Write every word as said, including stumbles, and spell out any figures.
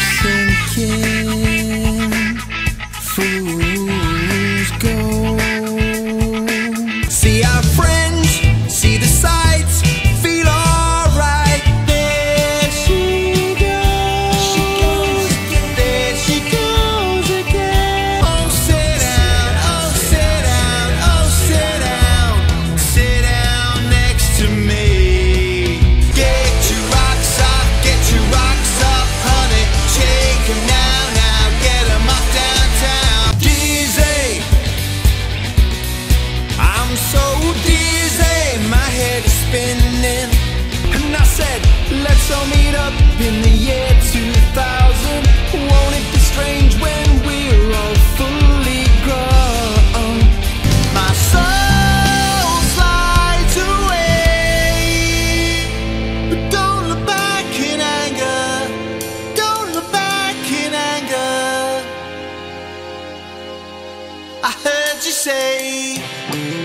sinking, fools go. See our friends, see the sights, feel alright. There she goes, she goes again. There she goes again. Oh, sit down, oh, sit down, oh, sit down, sit down next to me. Get your rocks up, get your rocks up, honey. Shake 'em now, now, get 'em off downtown. Dizzy, I'm so dizzy, my head is spinning. And I said, let's all meet up in the year two thousand. Won't it be strange when we're all fully grown? My soul slides away, but don't look back in anger. Don't look back in anger. I heard you say